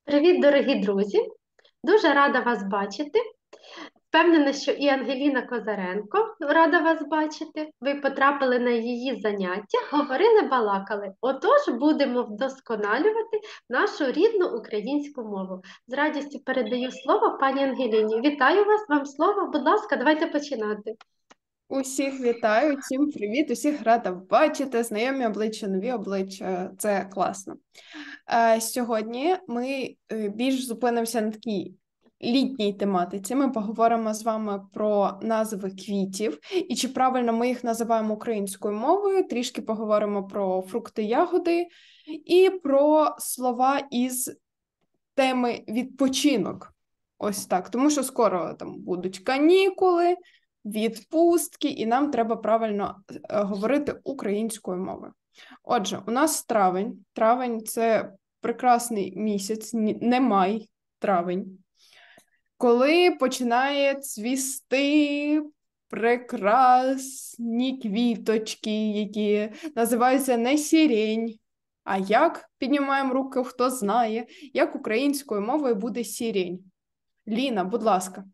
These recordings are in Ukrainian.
Привіт, дорогі друзі! Дуже рада вас бачити. Впевнена, що і Ангеліна Козаренко рада вас бачити. Ви потрапили на її заняття, говорили, балакали. Отож, будемо вдосконалювати нашу рідну українську мову. З радістю передаю слово пані Ангеліні. Вітаю вас, вам слово. Будь ласка, давайте починати. Усіх вітаю, всім привіт, усіх рада бачити, знайомі обличчя, нові обличчя, це класно. Сьогодні ми більш зупинимося на такій літній тематиці. Ми поговоримо з вами про назви квітів і чи правильно ми їх називаємо українською мовою, трішки поговоримо про фрукти, ягоди і про слова із теми відпочинок. Ось так, тому що скоро там будуть канікули, відпустки, і нам треба правильно говорити українською мовою. Отже, у нас травень. Травень – це прекрасний місяць, не май, травень, коли починає цвісти прекрасні квіточки, які називаються не сірень. А як, піднімаємо руки, хто знає, як українською мовою буде сірень? Ліна, будь ласка.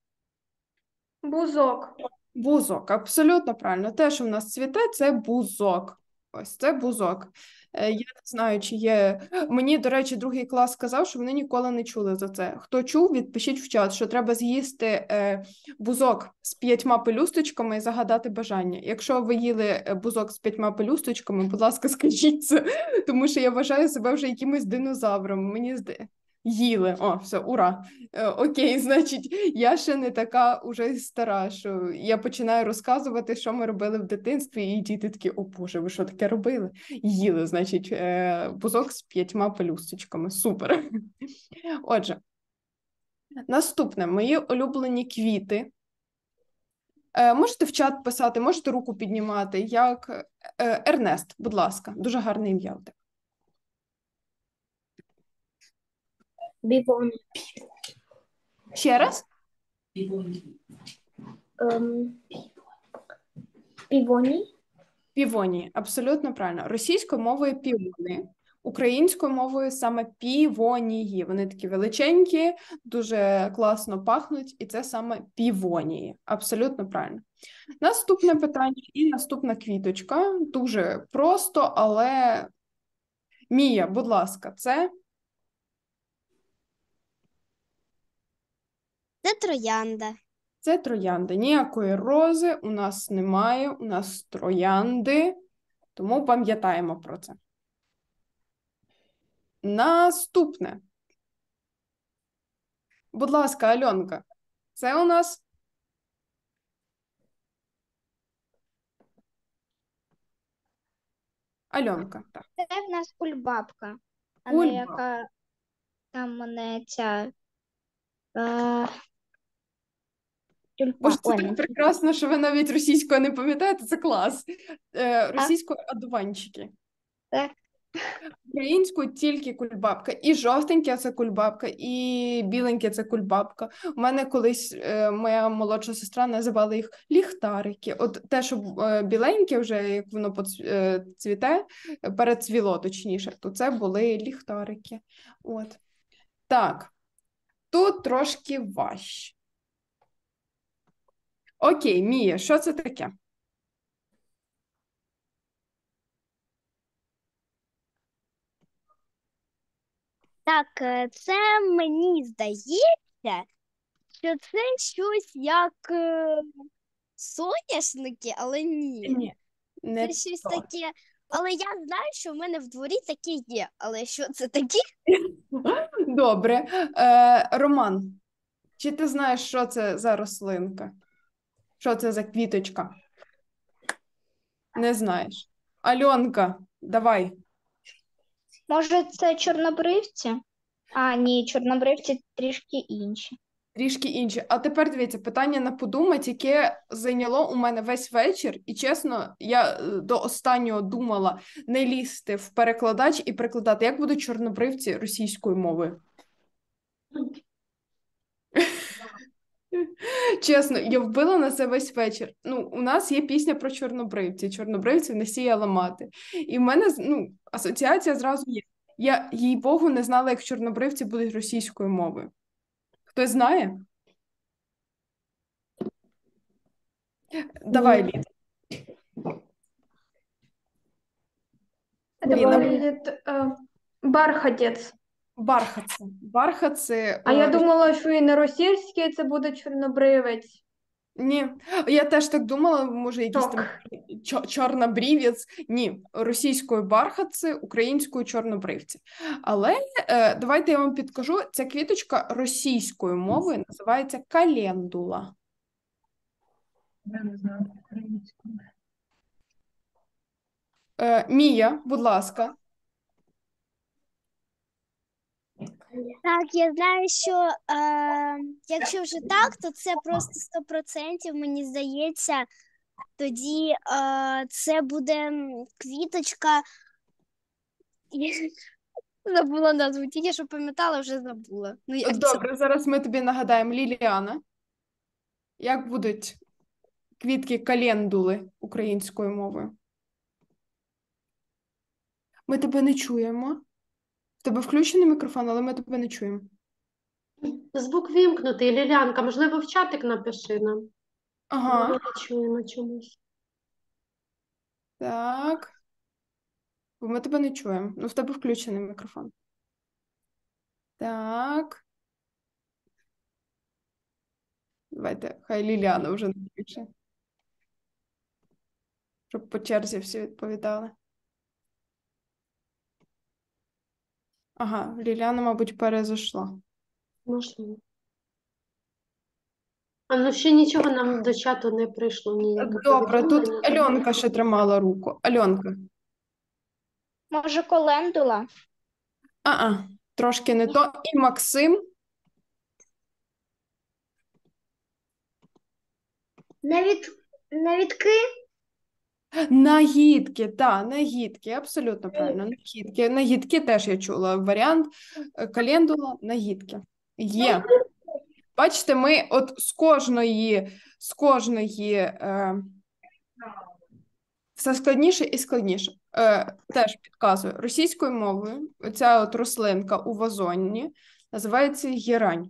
Бузок. Бузок, абсолютно правильно. Те, що в нас цвіте, це бузок. Ось це бузок. Я не знаю, чи є. Мені, до речі, другий клас сказав, що вони ніколи не чули за це. Хто чув, відпишіть в чат, що треба з'їсти бузок з 5 пелюсточками і загадати бажання. Якщо ви їли бузок з 5 пелюсточками, будь ласка, скажіть це, тому що я вважаю себе вже якимось динозавром. Мені здається. Їли, все, ура. Окей, значить, я ще не така уже стара, що я починаю розказувати, що ми робили в дитинстві, і діти такі, о Боже, ви що таке робили? Їли, значить, бузок з 5 пелюсточками. Супер. Отже, наступне, мої улюблені квіти. Можете в чат писати, можете руку піднімати, як Ернест, будь ласка, дуже гарне ім'я у тебе. Бівон. Ще раз? Півоні. Півонії, абсолютно правильно. Російською мовою півони, українською мовою саме півонії. Вони такі величенькі, дуже класно пахнуть, і це саме півонії. Абсолютно правильно. Наступне питання і наступна квіточка. Дуже просто, але Мія, будь ласка, це? Це троянда. Це троянди. Ніякої рози у нас немає, у нас троянди, тому пам'ятаємо про це. Наступне. Будь ласка, Альонка, це у нас? Альонка, так. Це в нас кульбабка, а Кульбабка. не яка там мене ця тюльпан. Боже, це так прекрасно, що ви навіть російською не пам'ятаєте, це клас. Російською одуванчики. Так. Українською тільки кульбабка. І жовтеньке – це кульбабка, і біленьке – це кульбабка. У мене колись моя молодша сестра називала їх ліхтарики. От те, що біленьке вже, як воно цвіте, перецвіло точніше, то це були ліхтарики. От. Так, тут трошки важче. Окей, Мія, що це таке? Так, це мені здається, що це щось як соняшники, але ні. Ні, не Це щось то. таке. Але я знаю, що в мене в дворі таке є. Але що це таке? Добре. Роман, чи ти знаєш, що це за рослинка? Що це за квіточка? Не знаєш. Альонка, давай. Може, це чорнобривці? А, ні, чорнобривці трішки інші. Трішки інше. А тепер дивіться, питання на подумать, яке зайняло у мене весь вечір. І чесно, я до останнього думала не лізти в перекладач і перекладати, як будуть чорнобривці російською мовою. Чесно, я вбила на це весь вечір. Ну, у нас є пісня про чорнобривці. Чорнобривців не сіяла мати. І в мене, асоціація зразу є. Я, їй-богу, не знала, як чорнобривці будуть російською мовою. Хтось знає? Давай, Ні. Лід. Это Ліна. выглядит бархатец. Бархатці. Бархатці. А я думала, що і на російській це буде чорнобривець. Ні, я теж так думала, може, якийсь там чорнобрівець. Ні, російською бархатці, українською чорнобривці. Але давайте я вам підкажу, ця квіточка російською мовою називається календула. Я не знаю українською. Мія, будь ласка. Так, я знаю, що якщо вже так, то це просто 100%, мені здається. Тоді це буде квіточка. Я забула назву, тільки що пам'ятала, вже забула. Ну, як це? Добре, зараз ми тобі нагадаємо, Ліліана. Як будуть квітки календули українською мовою? Ми тебе не чуємо. В тебе включений мікрофон, але ми тебе не чуємо. Звук вімкнутий, Лілянка, можливо, в чатик напиши нам. Ми Ага, не чуємо чомусь. так. Бо ми тебе не чуємо. Ну, в тебе включений мікрофон. Так. Давайте, хай Ліліана вже напише. Щоб по черзі всі відповідали. Ага, Ліліана, мабуть, перезайшла. Можливо. А ну ще нічого нам до чату не прийшло, ніяке Добре, тут повідомлення. Альонка ще тримала руку. Альонка. Може, колендула? Трошки не то. І Максим. Навітки? Нагідки, так, нагідки, абсолютно правильно. Нагідки. Нагідки теж я чула варіант. Календула, нагідки. Є. Бачите, ми от з кожної все складніше і складніше. Теж підказую. Російською мовою оця от рослинка у вазоні називається герань.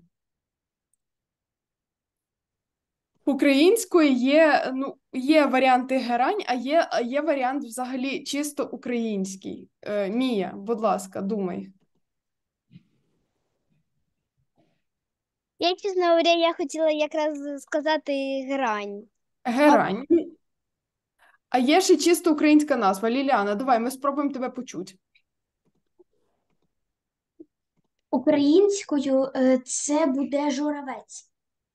Українською є варіанти герань, а є варіант взагалі чисто український. Мія, будь ласка, думай. Я, чесно говоря, я хотіла якраз сказати грань. Герань. А є ще чисто українська назва. Ліліана, давай, ми спробуємо тебе почути. Українською це буде журавець.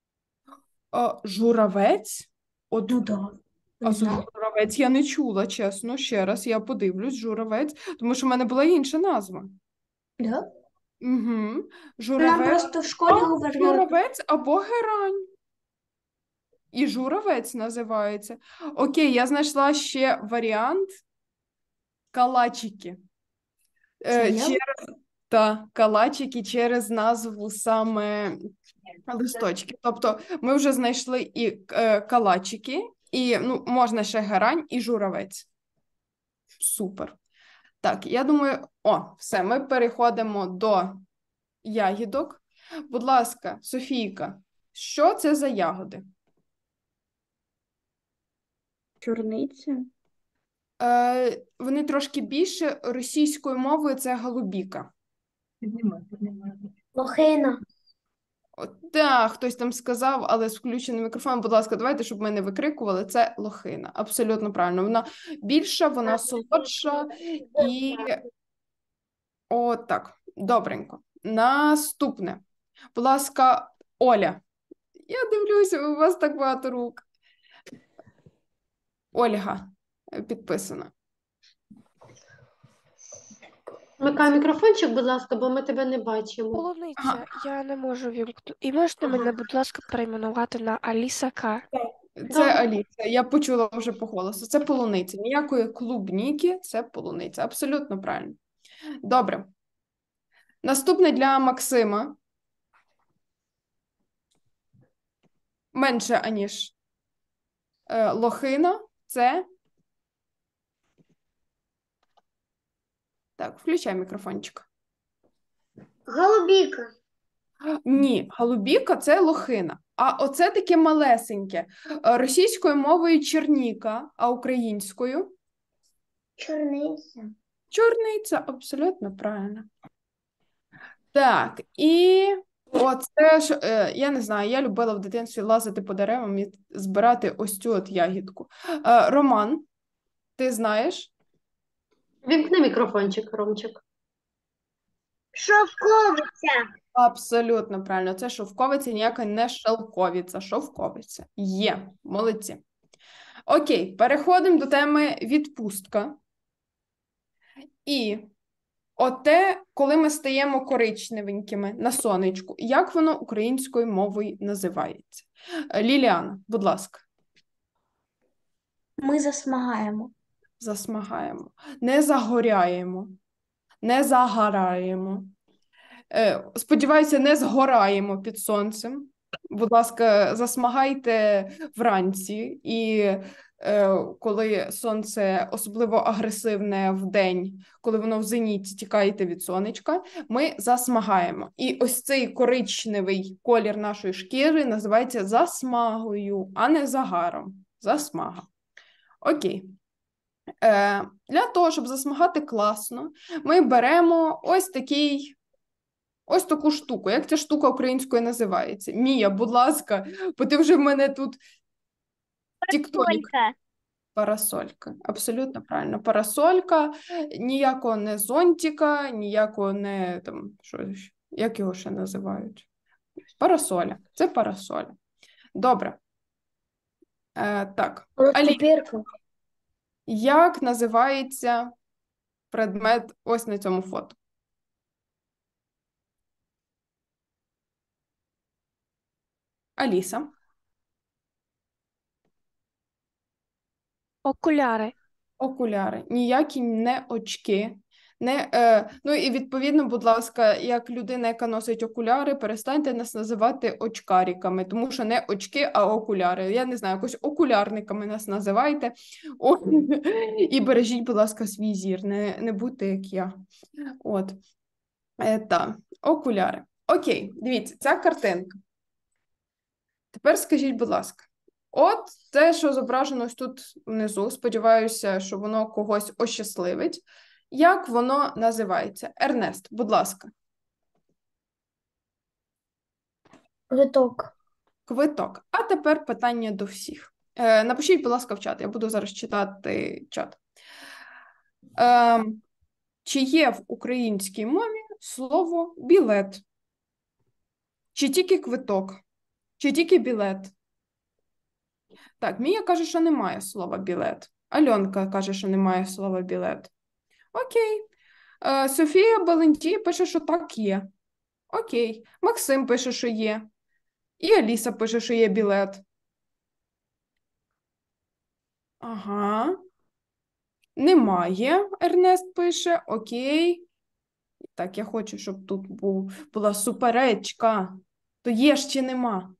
Журавець? От, Ну да. а Не знаю. журавець я не чула, чесно. Ще раз я подивлюсь, журавець, тому що в мене була інша назва. Да? Угу. Нам Журавець. просто в школі говорили. Журавець або герань. І журавець називається. Окей, я знайшла ще варіант калачики. Це я? Калачики через назву саме листочки. Тобто ми вже знайшли і калачики, і можна ще герань і журавець. Супер. Так, я думаю, все, ми переходимо до ягідок. Будь ласка, Софійка, що це за ягоди? Чорниця. Вони трошки більше, російською мовою це голубіка. Піднімай. Лохина. Так, хтось там сказав, але з включеним мікрофоном, будь ласка, давайте, щоб ми не викрикували, це лохина. Абсолютно правильно. Вона більша, вона солодша і... так, добренько. Наступне. Будь ласка, Оля. Я дивлюся, у вас так багато рук. Ольга підписана. Вмикай мікрофончик, будь ласка, бо ми тебе не бачимо. Полуниця, я не можу вімкнути. І можете мене, будь ласка, перейменувати на Аліса К. Це Аліса, я почула вже по голосу. Це полуниця. Ніякої клубніки, це полуниця. Абсолютно правильно. Добре. Наступне для Максима. Менше, аніж лохина. Це Так, включай мікрофончик. Голубіка. Ні, голубіка – це лохина. А оце таке малесеньке. Російською мовою черніка, а українською? Чорниця. Чорниця, абсолютно правильно. Так, і оце ж, я не знаю, я любила в дитинстві лазити по деревам і збирати ось цю от ягідку. Роман, ти знаєш? Вімкни мікрофончик, Ромчик. Шовковиця. Абсолютно правильно. Це шовковиця, ніяка не шелковиця, шовковиця. Є, молодці. Окей, переходимо до теми відпустка. І оте, коли ми стаємо коричневенькими на сонечку, як воно українською мовою називається? Ліліана, будь ласка. Ми засмагаємо. Засмагаємо. Не загоряємо. Не загораємо. Сподіваюся, не згораємо під сонцем. Будь ласка, засмагайте вранці. І коли сонце особливо агресивне вдень, коли воно в зеніті, тікаєте від сонечка, ми засмагаємо. І ось цей коричневий колір нашої шкіри називається засмагою, а не загаром. Засмага. Окей. Для того, щоб засмагати класно, ми беремо ось таку штуку. Як ця штука українською називається? Мія, будь ласка, бо ти вже в мене тут тіктонік. Парасолька. Абсолютно правильно. Парасолька. Ніякого не зонтика, ніякого не там, як його ще називають? Парасоля. Це парасоля. Добре. Так. Розтопірка. Як називається предмет ось на цьому фото? Аліса. Окуляри. Окуляри. Ніякі не очки. Ну і відповідно, будь ласка, як людина, яка носить окуляри, перестаньте нас називати очкариками, тому що не очки, а окуляри. Я не знаю, якось окулярниками нас називайте. І бережіть, будь ласка, свій зір, не будьте як я. От. Так, окуляри. Окей, дивіться, ця картинка. Тепер скажіть, будь ласка, от те, що зображено ось тут внизу, сподіваюся, що воно когось ощасливить. Як воно називається? Ернест, будь ласка. Квиток. Квиток. А тепер питання до всіх. Напишіть, будь ласка, в чат. Я буду зараз читати чат. Чи є в українській мові слово білет? Чи тільки квиток? Чи тільки білет? Так, Мія каже, що немає слова білет. Альонка каже, що немає слова білет. Окей. Софія Балентій пише, що так є. Окей. Максим пише, що є. І Аліса пише, що є білет. Ага. Немає, Ернест пише. Окей. Так, я хочу, щоб тут була суперечка. То є ж чи нема?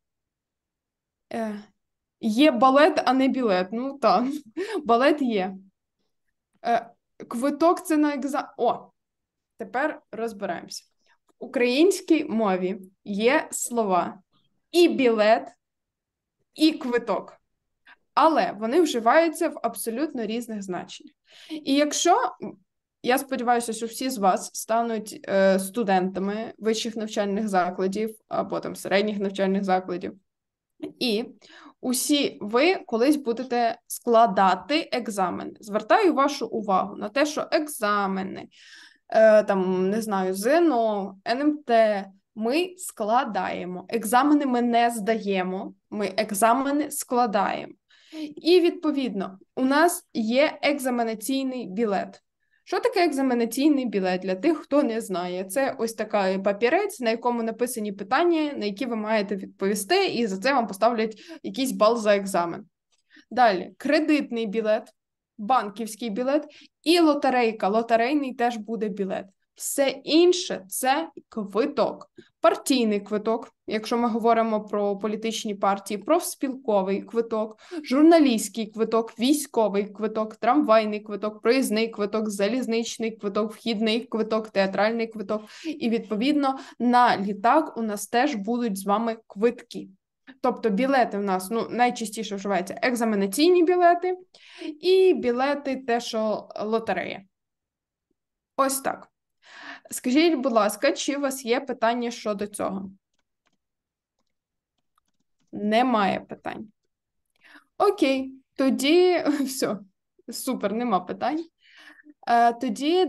Є балет, а не білет. Ну, так. Балет є. Квиток – це на екзамен. О, тепер розбираємося. В українській мові є слова і білет, і квиток. Але вони вживаються в абсолютно різних значеннях. І якщо, я сподіваюся, що всі з вас стануть студентами вищих навчальних закладів або там середніх навчальних закладів, і усі ви колись будете складати екзамени. Звертаю вашу увагу на те, що екзамени, там, не знаю, ЗНО, НМТ, ми складаємо. Екзамени ми не здаємо, ми екзамени складаємо. І, відповідно, у нас є екзаменаційний білет. Що таке екзаменаційний білет? Для тих, хто не знає. Це ось такий папірець, на якому написані питання, на які ви маєте відповісти, і за це вам поставлять якийсь бал за екзамен. Далі, кредитний білет, банківський білет і лотерейка. Лотерейний теж буде білет. Все інше – це квиток. Партійний квиток, якщо ми говоримо про політичні партії, профспілковий квиток, журналістський квиток, військовий квиток, трамвайний квиток, проїзний квиток, залізничний квиток, вхідний квиток, театральний квиток. І, відповідно, на літак у нас теж будуть з вами квитки. Тобто білети в нас найчастіше вживаються екзаменаційні білети і білети те, що лотерея. Ось так. Скажіть, будь ласка, чи у вас є питання щодо цього? Немає питань. Окей, тоді все, супер, нема питань. Тоді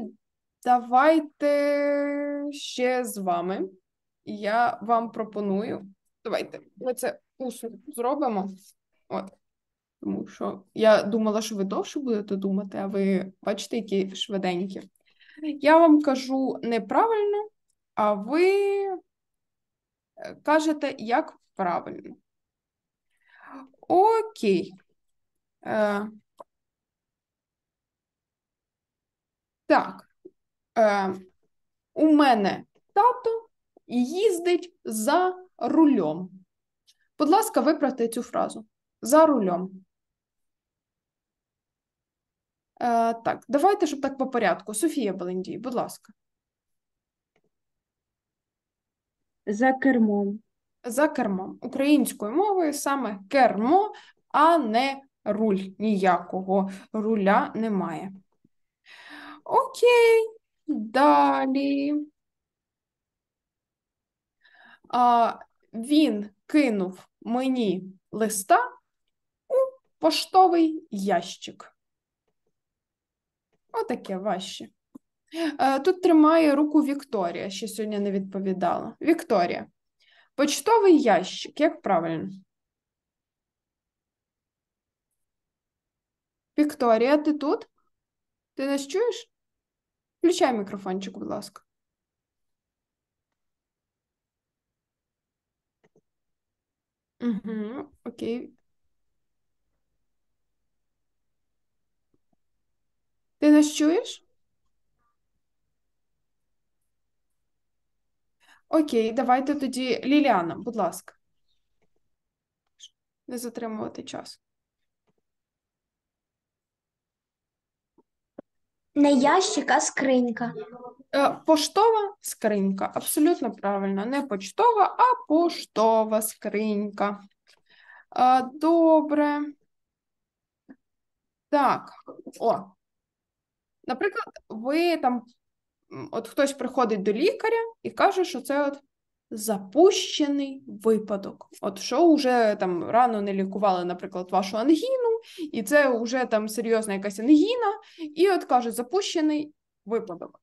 давайте ще з вами. Я вам пропоную. Давайте ми це усно зробимо. От. Тому що я думала, що ви довше будете думати, а ви бачите, які швиденькі. Я вам кажу неправильно, а ви кажете, як правильно. Окей. Так. У мене тато їздить за рулем. Будь ласка, виправте цю фразу. За рулем. Так, давайте, щоб так по порядку. Софія Балендій, будь ласка. За кермом. За кермом. Українською мовою саме кермо, а не руль. Ніякого руля немає. Окей, далі. Він кинув мені листа у поштовий ящик. Отаке важче. Тут тримає руку Вікторія, ще сьогодні не відповідала. Вікторія. Почтовий ящик, як правильно? Вікторія, ти тут? Ти нас чуєш? Включай мікрофончик, будь ласка. Угу, окей. Ти нас чуєш? Окей, давайте тоді Ліліана, будь ласка. Не затримувати час. Не ящик, а скринька. Поштова скринька. Абсолютно правильно. Не почтова, а поштова скринька. Добре. Так. Наприклад, ви там, от хтось приходить до лікаря і каже, що це от запущений випадок. От що вже там рано не лікували, наприклад, вашу ангіну, і це вже там серйозна якась ангіна, і от кажуть, запущений випадок.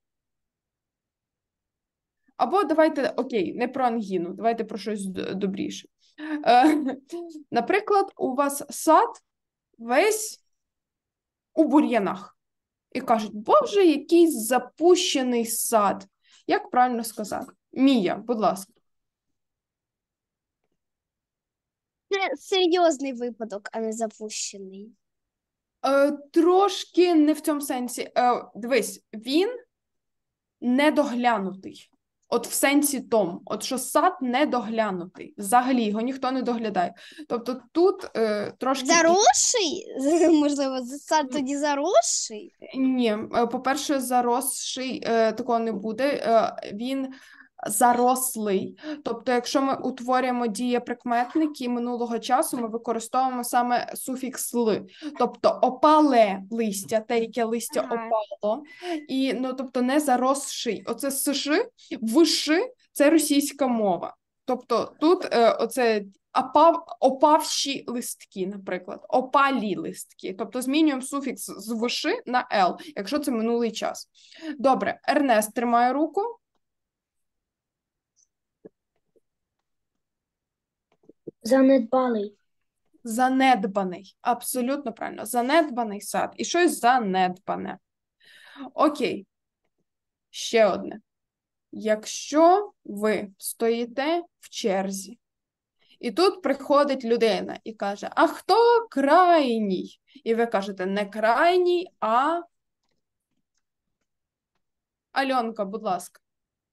Або давайте, окей, не про ангіну, давайте про щось добріше. Наприклад, у вас сад весь у бур'янах. І кажуть, боже, який запущений сад. Як правильно сказати? Мія, будь ласка. Це серйозний випадок, а не запущений. Трошки не в цьому сенсі. Дивись, він недоглянутий. От в сенсі тому. От що сад недоглянутий. Взагалі його ніхто не доглядає. Тобто тут трошки... Заросший? Можливо, сад тоді заросший? Ні, по-перше, заросший такого не буде. Він зарослий. Тобто, якщо ми утворюємо дієприкметники минулого часу, ми використовуємо саме суфікс «ли». Тобто, опале листя, те, яке листя опало. І, тобто, не заросший. Оце «сши», «вши» – це російська мова. Тобто, тут оце опавші листки, наприклад, опалі листки. Тобто змінюємо суфікс з «вши» на «л», якщо це минулий час. Добре, Ернест тримає руку. Занедбалий. Занедбаний. Абсолютно правильно. Занедбаний сад. І щось занедбане. Окей. Ще одне. Якщо ви стоїте в черзі, і тут приходить людина і каже, а хто крайній? І ви кажете, не крайній, а Альонка, будь ласка.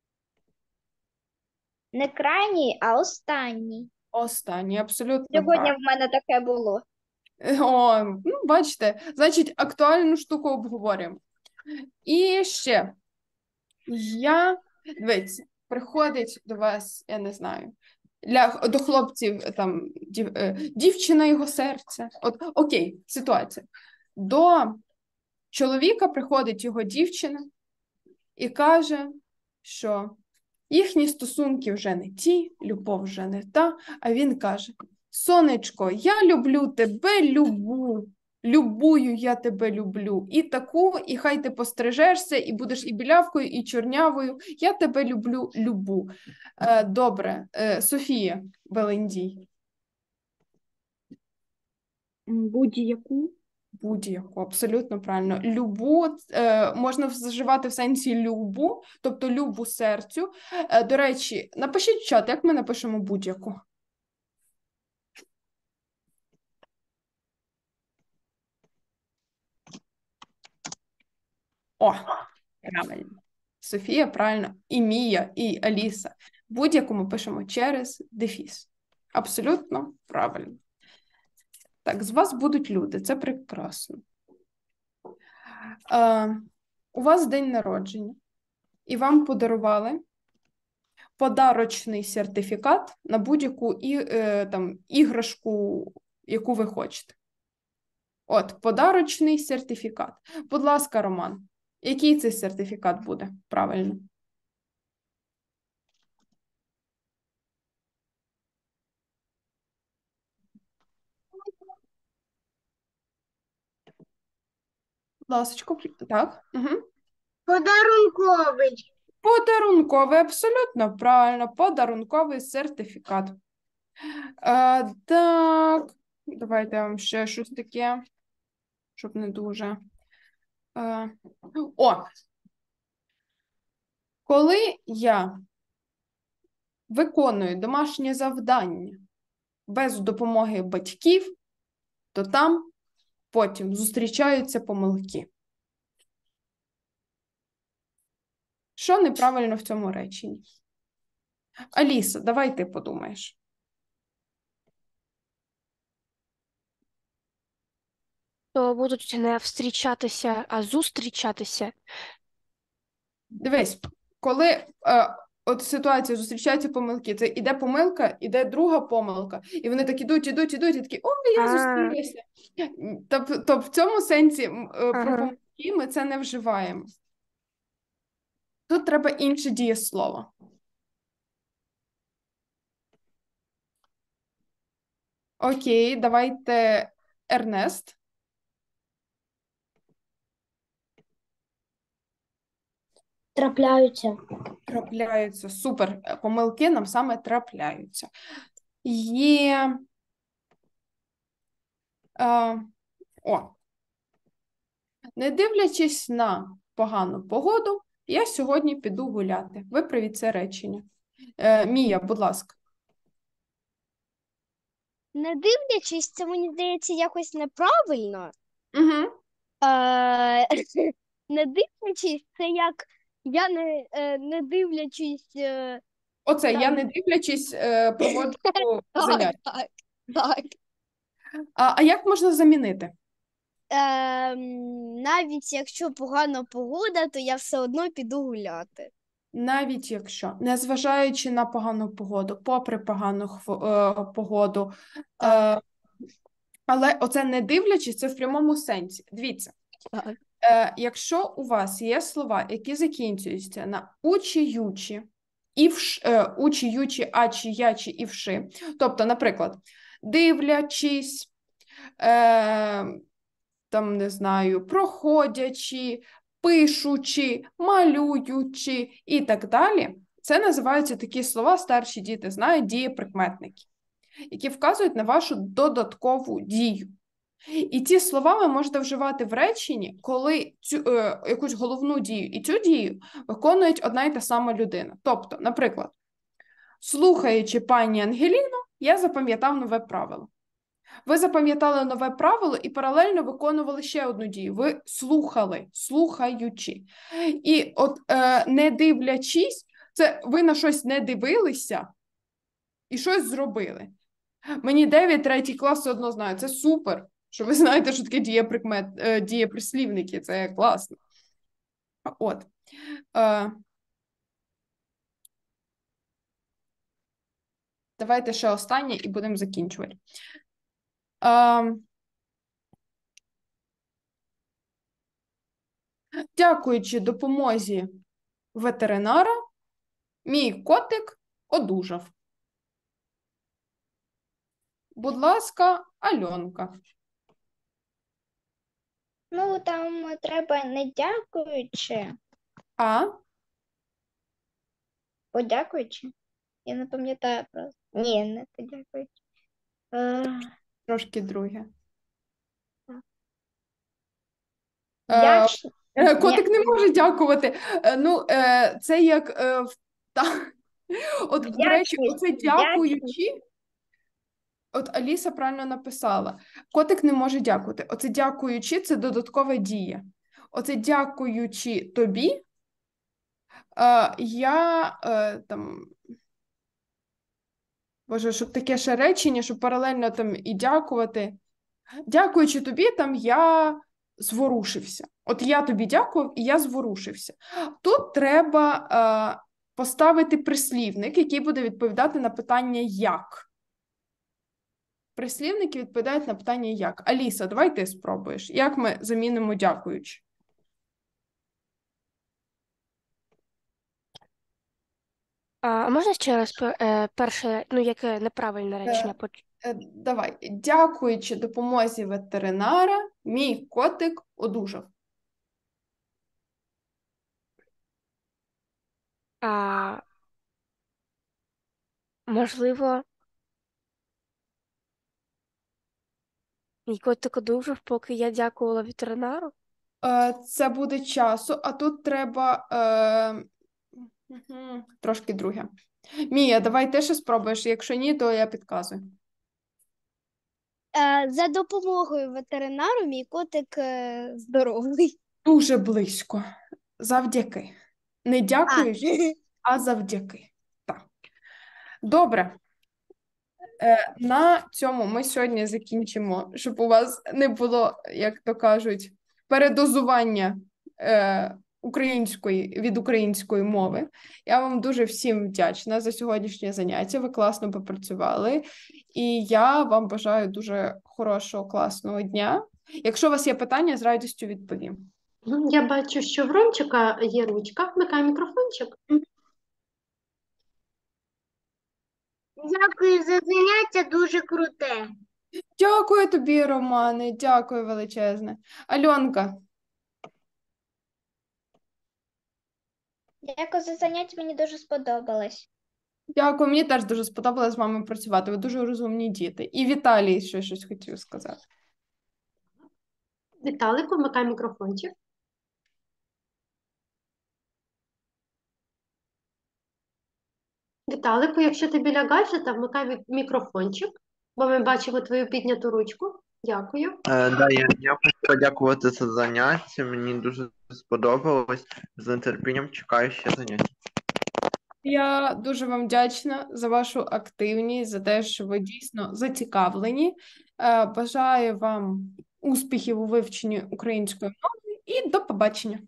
Не крайній, а останній. Останній, абсолютно Сьогодні правильно. в мене таке було. О, ну, бачите, значить, актуальну штуку обговорюємо. І ще, дивіться, приходить до вас, я не знаю, до хлопців там дівчина його серця. От, окей, ситуація. До чоловіка приходить його дівчина і каже, що їхні стосунки вже не ті, любов вже не та, а він каже: сонечко, я люблю тебе, любую я тебе люблю, і таку, і хай ти пострижешся, і будеш і білявкою, і чорнявою, я тебе люблю, любу. Добре, Софія Белендій. Будь-яку. Будь-яку, абсолютно правильно. Любу можна вживати в сенсі любу, тобто любу серцю. До речі, напишіть в чат, як ми напишемо будь-яку. О, правильно. Софія, правильно. І Мія, і Аліса. Будь-яку ми пишемо через дефіс. Абсолютно правильно. Так, з вас будуть люди, це прекрасно. У вас день народження, і вам подарували подарочний сертифікат на будь-яку іграшку, яку ви хочете. От, подарочний сертифікат. Будь ласка, Роман, який цей сертифікат буде? Правильно. Будь ласочка, так. Угу. Подарунковий. Подарунковий, абсолютно правильно, подарунковий сертифікат. Так, давайте я вам ще щось таке, щоб не дуже. Коли я виконую домашнє завдання без допомоги батьків, то там потім зустрічаються помилки. Що неправильно в цьому реченні? Аліса, давай ти подумаєш. То будуть не зустрічатися, а зустрічатися. Дивись, коли от ситуація зустрічаються помилки, це іде помилка, іде друга помилка, і вони так ідуть, і такі: о, я зустрілася. Тобто в цьому сенсі про помилки ми це не вживаємо. Тут треба інше дієслово. Окей, давайте Ернест. Трапляються. Трапляються. Супер. Помилки нам саме трапляються. Є... Не дивлячись на погану погоду, я сьогодні піду гуляти. Виправіть це речення. Мія, будь ласка. Не дивлячись, це, мені здається, якось неправильно. Угу. Не дивлячись, це як я не дивлячись. Оце, там... я не дивлячись, проводжу заняття. Так. А як можна замінити? Навіть якщо погана погода, то я все одно піду гуляти. Навіть якщо, незважаючи на погану погоду, попри погану погоду, але оце не дивлячись, це в прямому сенсі. Дивіться, якщо у вас є слова, які закінчуються на учі, ючі, учі, ючі, ачі, ячі і вши, тобто, наприклад, дивлячись, там, не знаю, проходячи, пишучи, малюючи і так далі, це називаються такі слова, старші діти знають, дієприкметники, які вказують на вашу додаткову дію. І ці слова ви можете вживати в реченні, коли якусь головну дію і цю дію виконують одна й та сама людина. Тобто, наприклад, слухаючи пані Ангеліну, я запам'ятав нове правило. Ви запам'ятали нове правило і паралельно виконували ще одну дію. Ви слухали, слухаючи. І от не дивлячись, це ви на щось не дивилися і щось зробили. Мені 9, 3 клас все одно знаю. Це супер, що ви знаєте, що таке дієприслівники. Це класно. От. Давайте ще останнє і будемо закінчувати. Дякуючи допомозі ветеринара, мій котик одужав. Будь ласка, Альонка. Ну, там треба не дякуючи, А? подякуючи. Я не пам'ятаю просто. Ні, не подякуючи. Трошки друге. Вдячні. Котик не може дякувати. Це як... От, до речі, Вдячність, оце дякуючи... От Аліса правильно написала. Котик не може дякувати. Оце дякуючи – це додаткова дія. Оце дякуючи тобі, Боже, щоб таке ще речення, щоб паралельно там і дякувати. Дякуючи тобі, там я зворушився. От я тобі дякував, і я зворушився. Тут треба поставити прислівник, який буде відповідати на питання «як». Прислівники відповідають на питання «як». Аліса, давай ти спробуєш. Як ми замінимо дякуючи? А можна ще раз перше, яке неправильне речення? Давай. Дякуючи допомозі ветеринара, мій котик одужав. Можливо, мій котик одужав, поки я дякувала ветеринару? Це буде часу, а тут треба трошки друге. Мія, давай ти ще спробуєш, якщо ні, то я підказую. За допомогою ветеринару мій котик здоровий. Дуже близько. Завдяки. Не дякуєш, а завдяки. Так. Добре. На цьому ми сьогодні закінчимо, щоб у вас не було, як то кажуть, передозування від української мови. Я вам дуже всім вдячна за сьогоднішнє заняття. Ви класно попрацювали. І я вам бажаю дуже хорошого, класного дня. Якщо у вас є питання, з радістю відповім. Я бачу, що в Ромчика є ручка. Вмикай мікрофончик. Дякую за заняття, дуже круте. Дякую тобі, Романе, дякую величезне. Альонка. Дякую за заняття, мені дуже сподобалось. Дякую, мені теж дуже сподобалось з вами працювати. Ви дуже розумні діти. І Віталій ще щось хотів сказати. Віталику, вмикай мікрофончик. Віталику, якщо ти біля гаджета, вмикай мікрофончик, бо ми бачимо твою підняту ручку. Дякую. Я хочу подякувати за заняття. Мені дуже сподобалось. З нетерпінням чекаю ще заняття. Я дуже вам вдячна за вашу активність, за те, що ви дійсно зацікавлені. Бажаю вам успіхів у вивченні української мови і до побачення.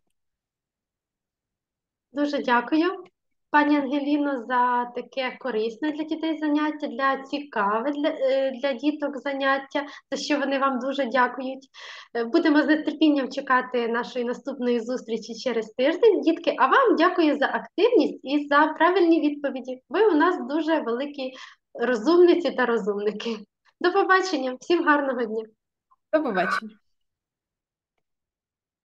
Дуже дякую, пані Ангеліно, за таке корисне для дітей заняття, для цікаве для діток заняття, за що вони вам дуже дякують. Будемо з нетерпінням чекати нашої наступної зустрічі через тиждень, дітки. А вам дякую за активність і за правильні відповіді. Ви у нас дуже великі розумниці та розумники. До побачення, всім гарного дня. До побачення.